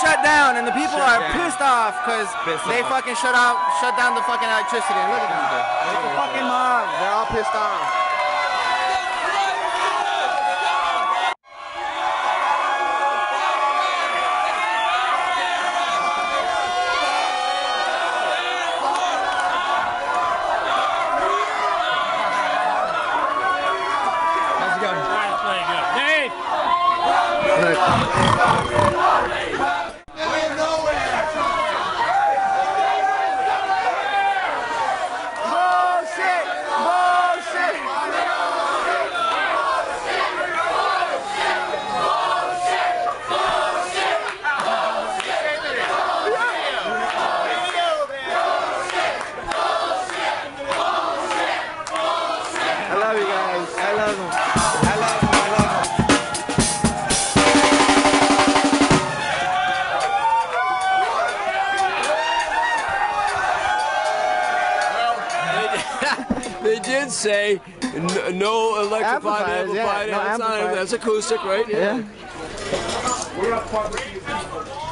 shut down, and the people are pissed off because they fucking shut down the fucking electricity. And look at them. It's a fucking mob. They're all pissed off. They did say no electrified amplified. Yeah, no that's acoustic, right? Yeah.